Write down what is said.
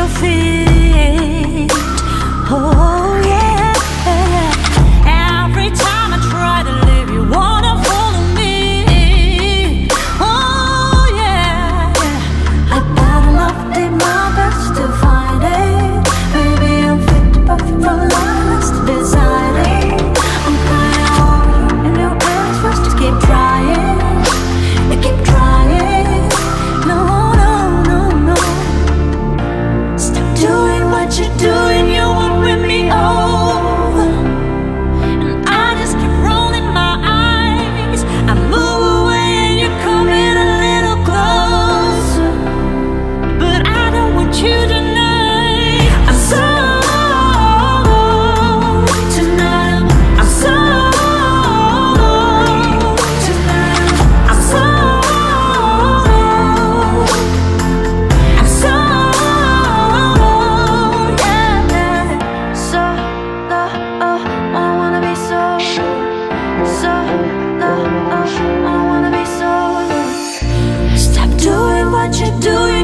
your feet. Oh yeah. Every time I try to leave, you wanna follow me. Oh yeah. I better not did my best to find it. Maybe I'm fit to perfect for last deciding. I'm crying over in your eyes first to keep trying. You keep trying. No, no, no, no. Stop doing what you're doing. You won't win me over. And I just keep rolling my eyes. I move away and you're coming a little closer. But I don't want you tonight. I'm so tonight. I'm so tonight. I'm so I'm so yeah. So I wanna be so I wanna be so. Stop doing what you do.